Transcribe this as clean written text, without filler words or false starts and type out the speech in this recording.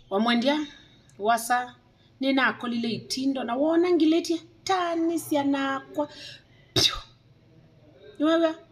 Wamwendia wasa nina kolile itindo na wona ngileti tani sianakwa niwewe